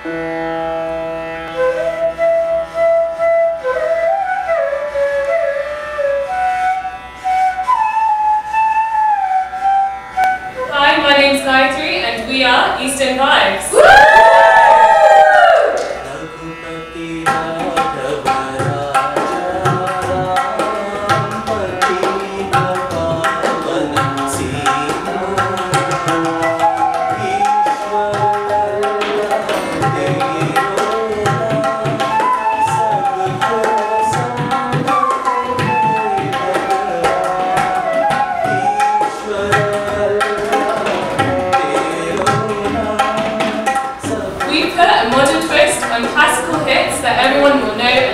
Hi, my name's Gayatri and we are Eastern Vibes. We put a modern twist on classical hits that everyone will know